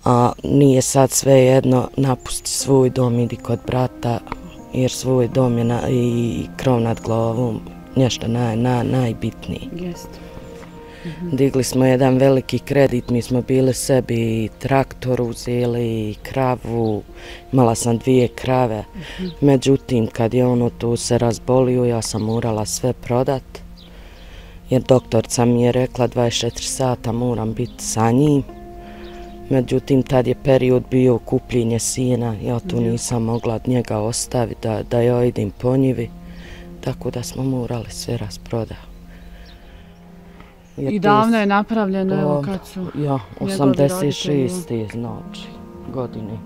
a nije sad svejedno napusti svoj dom, idi kod brata, jer svoj dom je i krov nad glavom nešto najbitnije. Digli smo jedan veliki kredit, mi smo bili sebi traktor uzeli, kravu, imala sam 2 krave. Međutim, kad je ono tu se razbolio, ja sam morala sve prodat, jer doktorca mi je rekla 24 sata moram biti sa njim. Međutim, tad je period bio kupljenje sijena, ja tu nisam mogla od njega ostaviti da ja idem po njivi, tako da smo morali sve rasprodati. I davno je napravljeno, evo kad su... Ja, 86. znači, godine.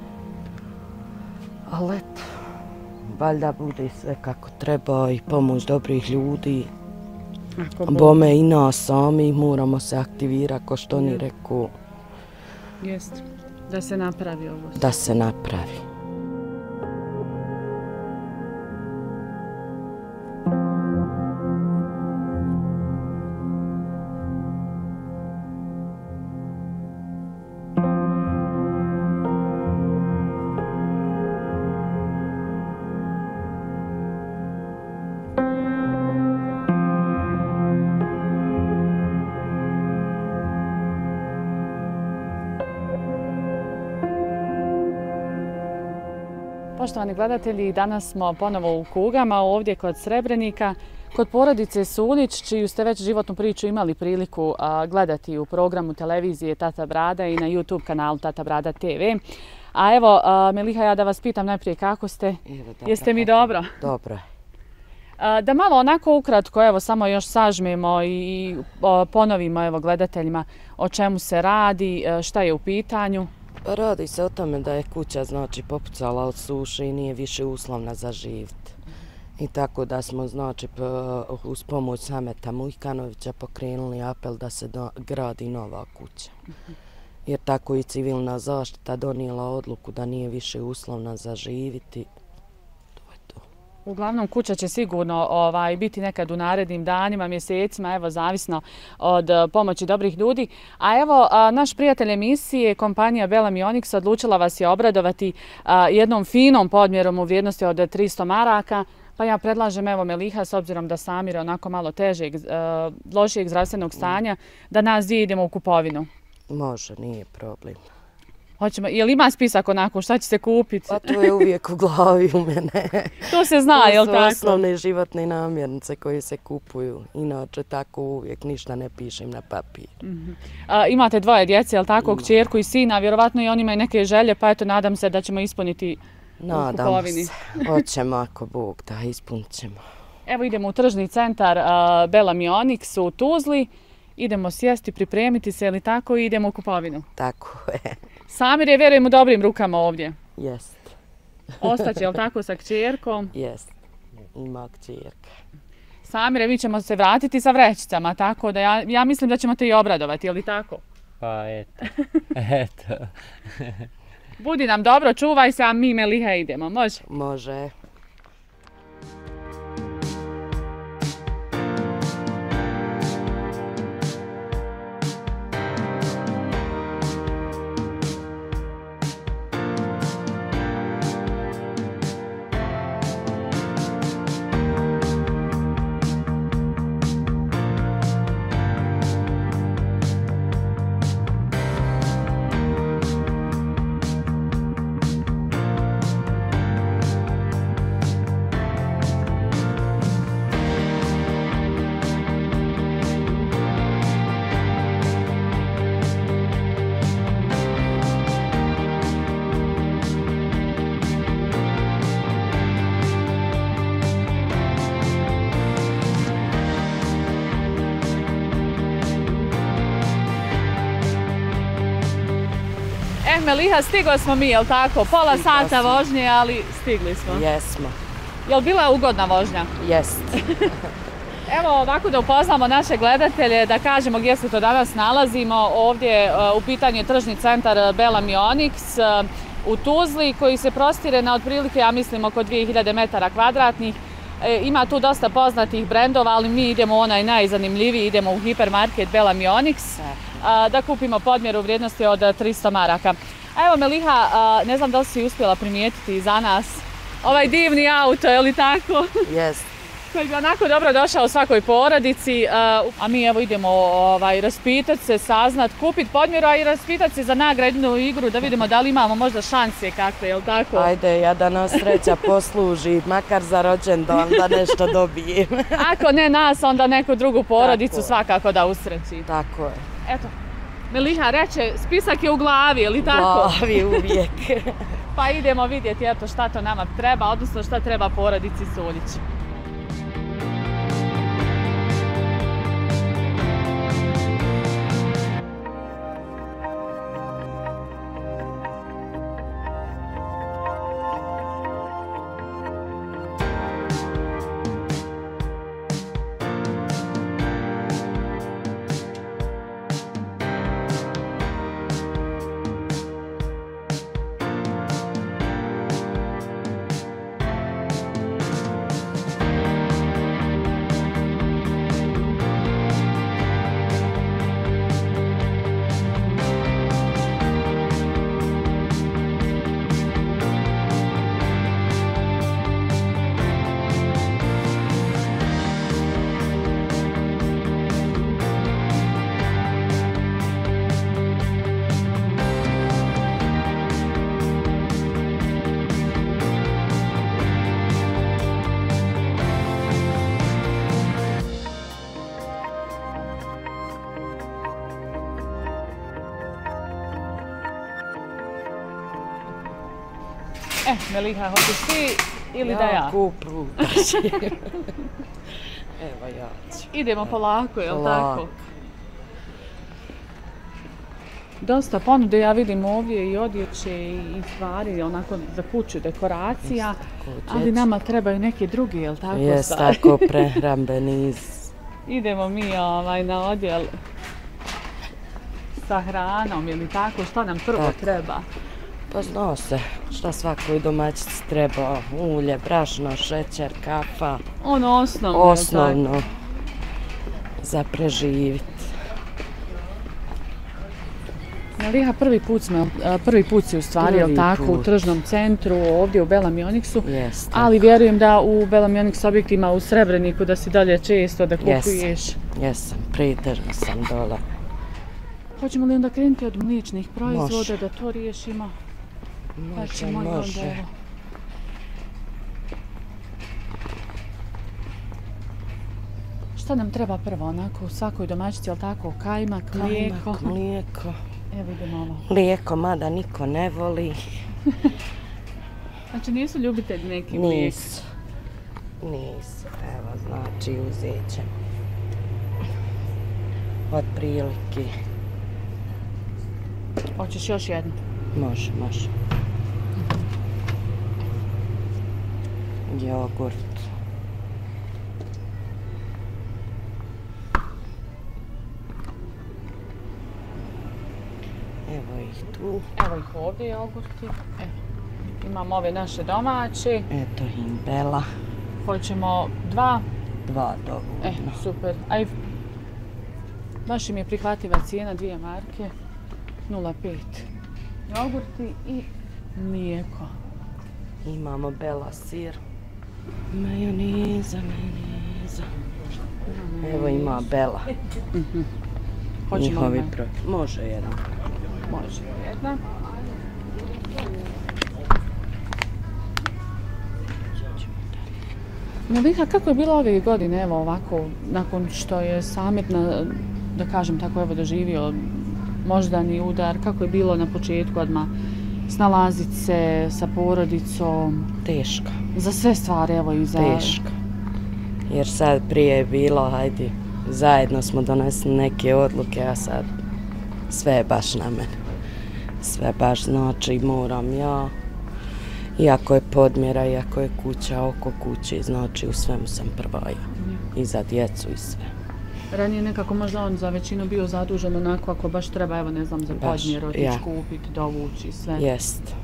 Ali eto, valjda bude sve kako treba i pomoć dobrih ljudi. Bome i nas sami moramo se aktivirati, ko što oni reku. Jeste, da se napravi ovo. Da se napravi. Poštovani gledatelji, danas smo ponovo u Kugama, ovdje kod Srebrenika, kod porodice Sulić, čiju ste već životnu priču imali priliku gledati u programu televizije Tata Brada i na YouTube kanalu Tata Brada TV. A evo, Meliha, ja da vas pitam najprije kako ste? Jeste mi dobro? Dobro. Da malo onako ukratko, evo, samo još sažmemo i ponovimo evo gledateljima o čemu se radi, šta je u pitanju. Radi se o tome da je kuća znači popucala od suše i nije više uslovna za živit. I tako da smo znači uz pomoć Sameta Mujkanovića pokrenuli apel da se gradi nova kuća. Jer tako i civilna zaštita donijela odluku da nije više uslovna za živiti. Uglavnom, kuća će sigurno biti nekad u narednim danima, mjesecima, evo, zavisno od pomoći dobrih ljudi. A evo, naš prijatelj emisije, kompanija Bellamy Onyx, odlučila vas je obradovati jednom finom podmjerom u vrijednosti od 300 maraka. Pa ja predlažem, evo, Meliha, s obzirom da Samir je onako malo težeg, lošijeg zdravstvenog stanja, da nas dvije idemo u kupovinu. Može, nije problem. Hoćemo, je li ima spisak onako, šta će se kupiti? Pa to je uvijek u glavi u mene. To se zna, je li tako? To su osnovne životne namirnice koje se kupuju. Inače, tako uvijek ništa ne pišem na papir. Imate 2 djece, je li tako? Kćerku i sina, vjerovatno i oni imaju neke želje, pa eto, nadam se da ćemo ispuniti u kupovini. Nadamo se. Hoćemo, ako Bog da, ispunit ćemo. Evo idemo u tržni centar Bellamy Onyx u Tuzli. Idemo sjesti, pripremiti se, ili tako, i idemo u kupovinu. Tako je. Samir je, vjerujem, u dobrim rukama ovdje. Jest. Ostaće, je li tako, sa kćerkom? Jest. Ima kćerka. Samire, mi ćemo se vratiti sa vrećicama, tako da ja mislim da ćemo te i obradovati, je li tako? Pa eto. Budi nam dobro, čuvaj se, a mi Meliha idemo, može? Može. Meliha, stigli smo mi, jel' tako? Pola sata vožnje, ali stigli smo. Jesmo. Jel' bila ugodna vožnja? Jest. Evo ovako da upoznamo naše gledatelje, da kažemo gdje se to danas nalazimo. Ovdje u pitanju je tržni centar Bellamy Onyx u Tuzli, koji se prostire na otprilike, ja mislim, oko 2000 metara kvadratnih. Ima tu dosta poznatih brendova, ali mi idemo u onaj najzanimljiviji, idemo u hipermarket Bellamy Onyx. da kupimo podmjeru u vrijednosti od 300 maraka. A evo Meliha, ne znam da li si uspjela primijetiti za nas ovaj divni auto, je li tako? Jest. Koji bi onako dobro došao svakoj porodici, a mi evo idemo raspitati se, saznat, kupiti podmjeru, a i raspitati se za nagradnu igru da vidimo da li imamo možda šanse kakve, je li tako? Ajde, ja da nas sreća posluži, makar za rođendan da nešto dobijem. Ako ne nas, onda neku drugu porodicu svakako da usreći. Tako je. Eto, Meliha reče, spisak je u glavi, je li tako? U glavi uvijek. Pa idemo vidjeti eto šta to nama treba, odnosno šta treba porodici Soljić. Meliha, hoćeš ti ili da ja? Ja kupu. Evo ja ću. Idemo polako, je li tako? Dosta ponude ja vidim ovdje i odjeće i stvari onako za kuću, dekoracija, ali nama trebaju neke drugi, je li tako? Jes, tako prehrambeni iz... Idemo mi na odjel sa hranom, je li tako? Šta nam prvo treba? Pa zna se šta svakoj domaćici treba, ulje, brašno, šećer, kafa. Ono osnovno. Osnovno za preživjeti. Meliha, prvi put si u stvari, je li tako, u tržnom centru, ovdje u Bela Mioniksu. Jest. Ali vjerujem da u Bela Mioniks objektima u Srebreniku da si dalje često da kupuješ. Jesam, pritežno sam dole. Hoćemo li onda krenuti od mliječnih proizvoda da to riješimo? Može. Šta nam treba prvo, onako, u svakoj domaćici, jel' tako, kajmak, mlijeko? Kajmak, mlijeko. Evo idemo ovo. Mlijeko, mada niko ne voli. Znači nisu ljubitelji neki mlijek? Nisu. Evo, znači uzet ćemo. Otprilike. Hoćeš još jednu? Može. Jogurt. Evo ih tu. Evo ih ovdje jogurti. Evo. Imamo ove naše domaće. Eto Himbela. Hoćemo 2? 2 dovoljno. Super. Aj, baš im je prihvatljiva cijena, 2 marke. 0,5. Jogurti i mlijeko. Imamo Bela sir. Majoniza. Evo ima Bela. Hoćemo li? Može jedan. Može jedna. Meliha, kako je bilo ove godine, evo ovako, nakon što je Samir, da kažem tako, evo doživio moždani udar, kako je bilo na početku odmah snalazit se sa porodicom? Teško. Za sve stvari, evo i za... Teško. Jer sad prije je bilo, hajde, zajedno smo donesli neke odluke, a sad sve je baš na mene. Sve baš znači moram ja. Iako je podmjera, iako je kuća oko kuće, znači u svemu sam prva ja. I za djecu i sve. Ranije nekako možda on za većinu bio zadužen onako ako baš treba, evo ne znam, za podmjer otići kupiti, dovući sve. Jest.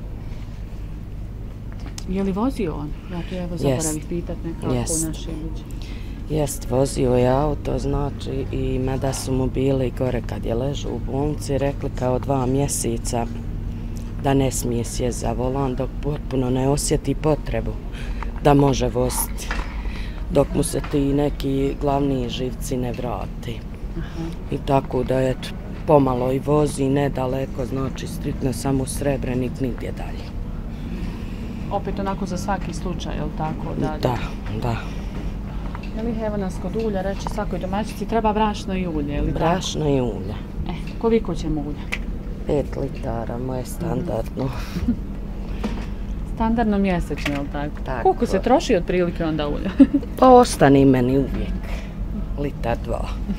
Je li vozio on? Ja to evo zaboravih pitat nekako u naše ljudi. Jest, vozio je auto, znači, i mada su mu bili gore kad je ležao u bolnici, rekli kao 2 mjeseca da ne smije sjest za volan dok potpuno ne osjeti potrebu da može voziti, dok mu se ti neki glavni živci ne vrati. I tako da je pomalo i vozi nedaleko, znači striktno samo Srebrenik, nigdje dalje. Opet onako za svaki slučaj, je li tako? Da. Je li evo nas kod ulja reći svakoj domaćici treba brašno i ulje, ili brašno i ulje. Koliko ćemo ulja? 5 litara, moje standardno. Standardno mjesečno, je li tako? Koliko se troši otprilike onda ulja? Pa ostani meni uvijek. Litar 2.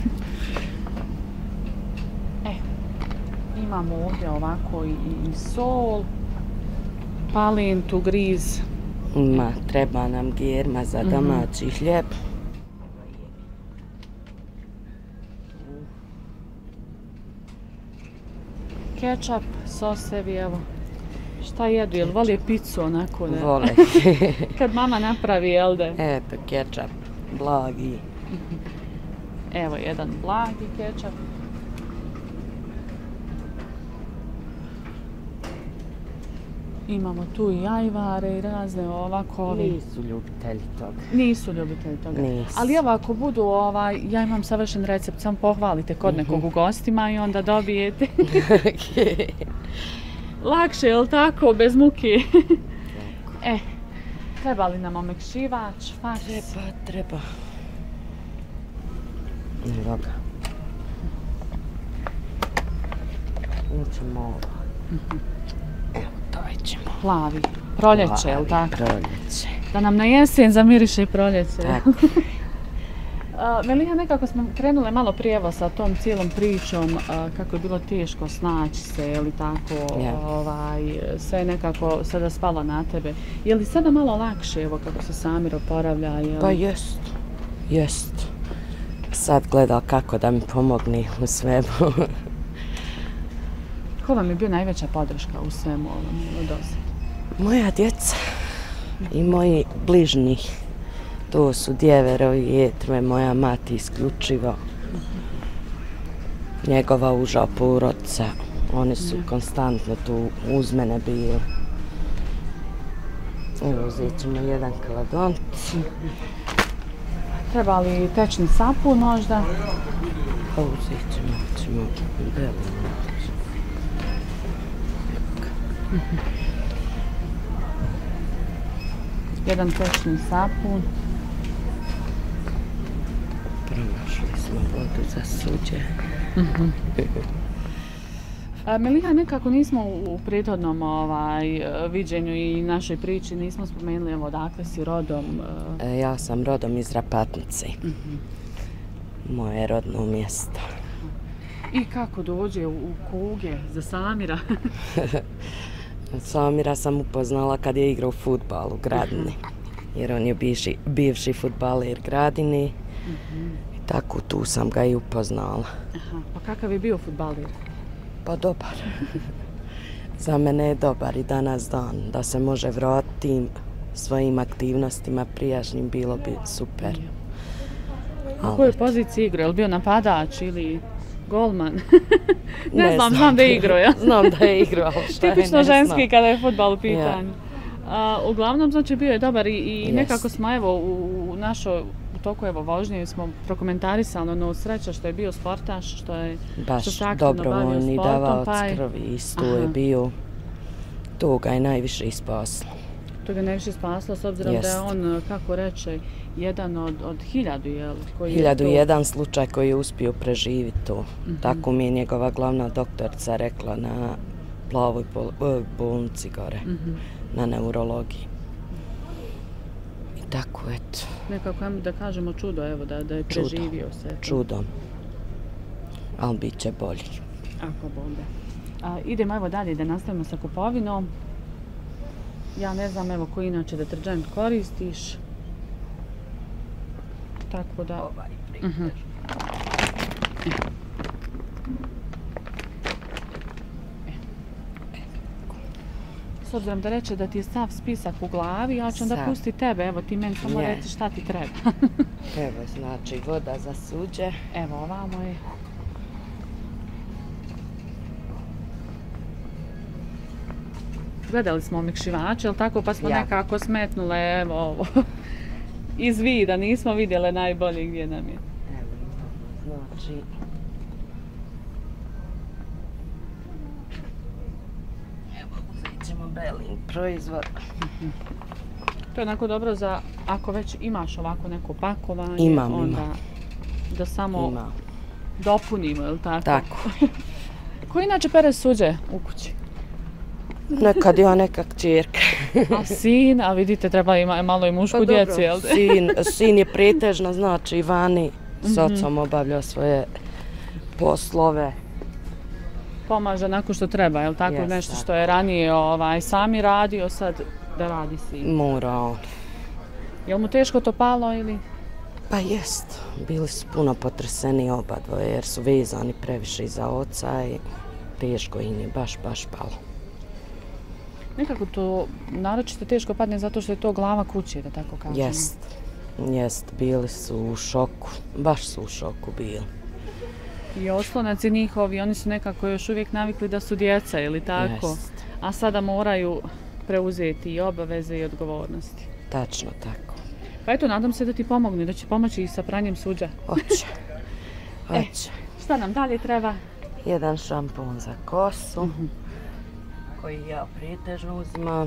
Imamo ovdje ovako i sol, palintu, griz. Treba nam germa za domaći hljeb. Kečap, sosevi, evo. Šta jedu, jel vole picu onako? Vole. Kad mama napravi, jel da? Eto, kečap, blagi. Evo jedan blagi kečap. Imamo tu i ajvare i razne ovako. Nisu ljubitelji toga. Nisu. Ali evo ako budu, ja imam savršen recept, samo pohvalite kod nekog u gostima i onda dobijete. Lakše, je li tako, bez muke? Treba li nam omekšivač, faks? Treba. Evo ga. Ućemo ovo. Plavi. Proljeće, je li tako? Proljeće. Da nam na jesen zamiriše proljeće. Tako. Melija, nekako smo krenule malo prijevo sa tom cijelom pričom kako je bilo teško snaći se, je li tako, sve nekako sada spalo na tebe. Je li sada malo lakše, evo kako se Samir oporavlja? Pa jest. Sad gleda kako da mi pomogne u svemu. Ko vam je bio najveća podrška u svemu ovom dozi? Moja djeca i moji bližnji. To su djeverovi jetrve, moja mati isključivo. Njegova uža porodica. Oni su konstantno tu uz mene bili. Evo, uzet ćemo jedan kaladont. Treba li tečni sapun možda? Pa uzet ćemo belu. Jedan tečni sapun. Pronašli smo vodu za suđe. Melija, nekako nismo u prethodnom viđenju i našoj priči nismo spomenuli odakle si rodom. Ja sam rodom iz Rapatnice. Moje rodno mjesto. I kako dođe u Kuge za Samira? Samira sam upoznala kad je igrao fudbal u Gradini. Jer on je bivši fudbaler Gradini. I tako tu sam ga i upoznala. Pa kakav je bio fudbaler? Pa dobar. Za mene je dobar i danas dan. Da se može vratiti svojim aktivnostima prijašnjim, bilo bi super. U kojoj poziciji igrao? Je li bio napadač ili golman? Ne znam, znam da je igrao, ja? Znam da je igrao, ali šta je, ne znam. Tipično ženski kada je fudbal u pitanju. Uglavnom, znači, bio je dobar i nekako smo, evo, u našoj toku vožnje smo prokomentarisali ono sreća što je bio sportaš, što se aktivno bavio sportom. Baš dobrovoljni davalac krvi, isto je bio. To ga je najviše ispaslo. To ga je najviše spaslo, s obzirom da je on, kako reče, jedan od 1000, jel? 1001 slučaj koji je uspio preživiti to. Tako mi je njegova glavna doktorica rekla na Plavoj bolnici gore, na neurologiji. I tako, eto. Nekako, da kažemo čudo, evo, da je preživio sve. Čudo. Ali bit će bolji. Ako bude. Idemo, evo, dalje da nastavimo sa kupovinom. Ja ne znam, evo, koji inače deterđent koristiš. Tako da... Ovaj priter. s obzirom da reče da ti je sav spisak u glavi, ja ću onda pustiti tebe, evo ti meni samo reci šta ti treba. Evo, znači voda za suđe. Evo, ovamo je. Gledali smo omekšivače, jel tako, pa smo nekako smetnule, evo ovo, iz vida, nismo vidjele najbolje gdje nam je. Evo, znači, evo, uzet ćemo Belin proizvod. To je onako dobro za, ako već imaš ovako neko pakovanje, onda da samo dopunimo, jel tako? Tako. Ko inače pere suđe u kući? Nekad ja neka kćerka. A sin, a vidite, treba ima malo i mušku djeci, jel? Sin je pretežno, znači vani s ocom obavlja svoje poslove. Pomaže nakon što treba, jel tako? Nešto što je ranije sami radio, sad da radi sin. Mora on. Jel mu teško to palo ili? Pa jest. Bili su puno potreseni oba dvoje jer su vezani previše iza oca i teško im je baš palo. Nekako to naročito teško padne zato što je to glava kuće, da tako kažem. Jest, bili su u šoku, baš su u šoku bili. I oslonac je njihovi, oni su nekako još uvijek navikli da su djeca ili tako, a sada moraju preuzeti i obaveze i odgovornosti. Tačno tako. Pa eto, nadam se da ti pomogne, da će pomoći i sa pranjem suđa. Hoće. Šta nam dalje treba? Jedan šampon za kosu. Koji ja pretežno uzimam.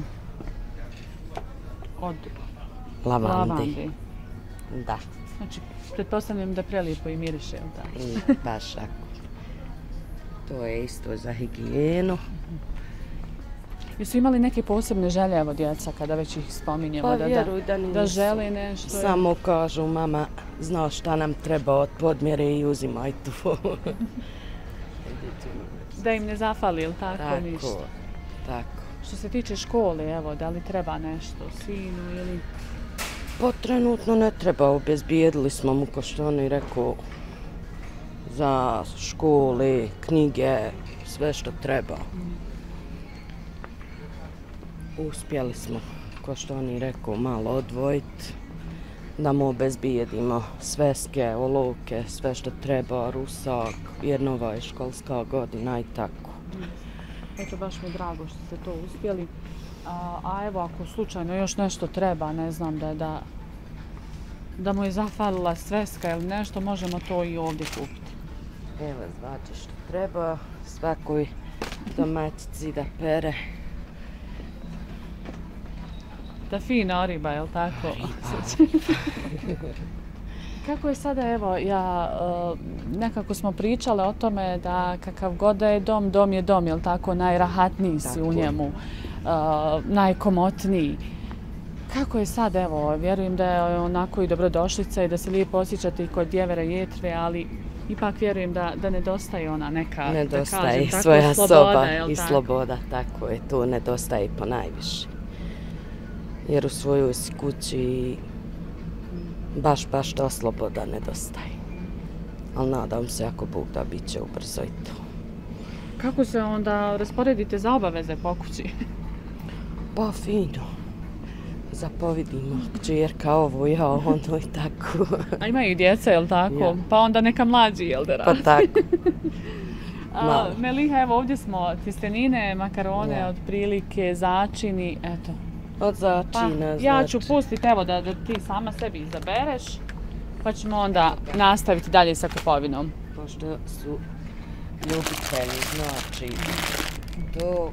Od lavandi. Da. Znači, pretpostavljam da prelijepo i miriše, jel da? Baš tako. To je isto za higijenu. Jesu imali neke posebne želje, evo djeca, kada već ih spominjemo, da žele nešto? Samo kažu, mama, znaš šta nam treba od podmjere i uzimaj tu. Da im ne zafali, ili tako ništa? Tako. Što se tiče škole, evo, da li treba nešto sinu ili... Pa trenutno ne treba, obezbijedili smo mu, kao što oni rekao, za škole, knjige, sve što treba. Uspjeli smo, kao što oni rekao, malo odvojiti, da mu obezbijedimo sveske, olovke, sve što treba, rusak, jer nova je školska godina i tako. Eto, baš mi je drago što ste to uspjeli. A evo, ako slučajno još nešto treba, ne znam, da mu je zafalila sveska ili nešto, možemo to i ovdje kupiti. Evo, znači što treba, svakoj domaćici da pere. Da fina riba, jel tako? Kako je sada, evo, nekako smo pričale o tome da kakav god da je dom, dom je dom, jel tako, najrahatniji si u njemu, najkomotniji. Kako je sad, evo, vjerujem da je onako i dobrodošlica i da se lijepo osjećate i kod djevera jetre, ali ipak vjerujem da nedostaje ona neka, da kažem, tako, sloboda. Nedostaje svoja soba i sloboda, tako je, tu nedostaje po najviše. Jer u svojoj kući baš to sloboda nedostaje. Ali nadam se, ako Bog da, bit će ubrzo i to. Kako se onda rasporedite za obaveze po kući? Pa fino. Zapovidimo kćerka ovo, ja ono i tako. A imaju djeca, jel tako? Ja. Pa onda neka mlađi, jel da radi? Pa tako. Meliha, evo ovdje smo tjestenine, makarone, otprilike, začini, eto. Od začina, znači. Ja ću pustiti, evo, da ti sama sebi izabereš, pa ćemo onda nastaviti dalje sa kupovinom. Pošto su ljubitelji, znači, to...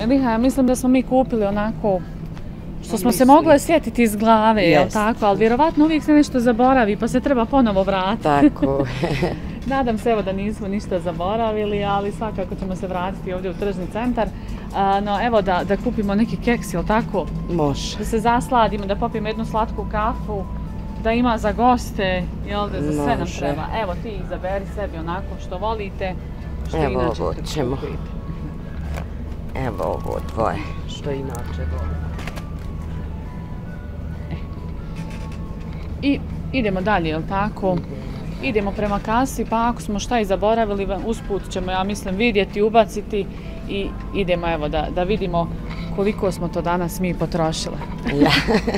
Liha, ja mislim da smo mi kupili onako što smo se mogli sjetiti iz glave, jel tako? Ali vjerovatno uvijek se nešto zaboravi pa se treba ponovo vratiti. Tako. Nadam se evo da nismo ništa zaboravili, ali svakako ćemo se vratiti ovdje u tržni centar. No evo da kupimo neki keks, jel tako? Može. Da se zasladimo, da popijemo jednu slatku kafu, da ima za goste, jel da za sve nam treba. Evo ti izaberi sebi onako što volite, što evo inače ovo ćemo. Evo ovo dvoje, što inače volite. I idemo dalje, jel tako? Idemo prema kasi, pa ako smo šta i zaboravili, usput ćemo, ja mislim, vidjeti, ubaciti i idemo evo da vidimo koliko smo to danas mi potrošile. Ja.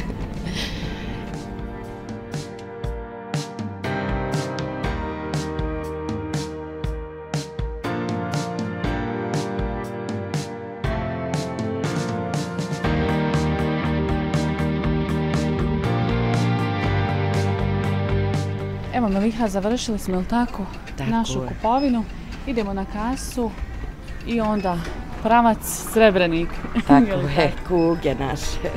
Evo Meliha, završili smo, jel tako, našu kupovinu. Idemo na kasu i onda pravac Srebrenik. Tako je, kuge naše.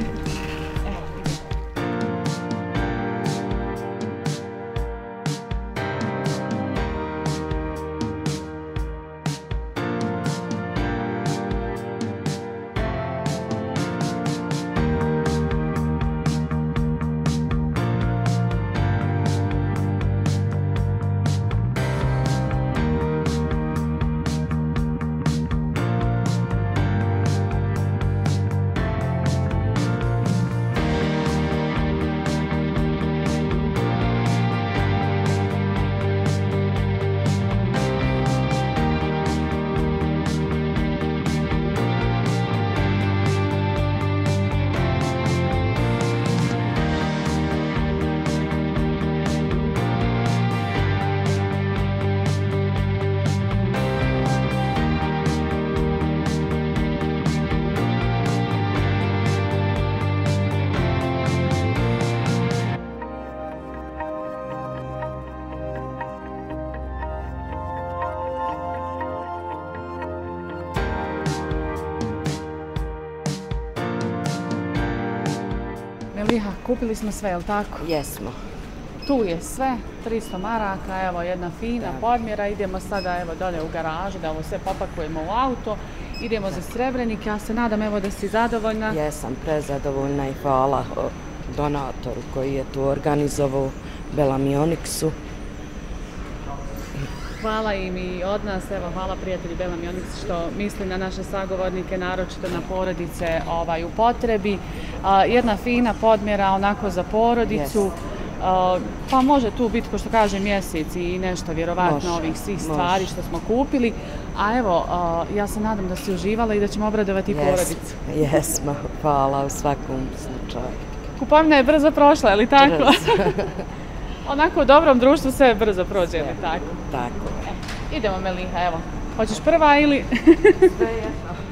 Meliha, kupili smo sve, jel tako? Jesmo. Tu je sve, 300 maraka, evo jedna fina podmjera, idemo sada evo dolje u garažu da ovo sve popakujemo u auto, idemo za Srebrenik, ja se nadam evo da si zadovoljna. Jesam prezadovoljna i hvala donatoru koji je tu organizovao, Belamioniksu. Hvala im i od nas, evo hvala prijatelji Belamionix što misli na naše sagovornike, naročito na porodice u potrebi. Jedna fina podmjera onako za porodicu, pa može tu biti, ko što kaže, mjesec i nešto vjerovatno ovih svih stvari što smo kupili. A evo, ja se nadam da si uživala i da ćemo obradovati porodicu. Jesmo, hvala u svakom slučaju. Kupovina je brzo prošla, je li tako? Brzo. Onako u dobrom društvu sve brzo prođe, je li tako? Tako. Idemo Meliha, evo. Hoćeš prva ili? Sve jedno.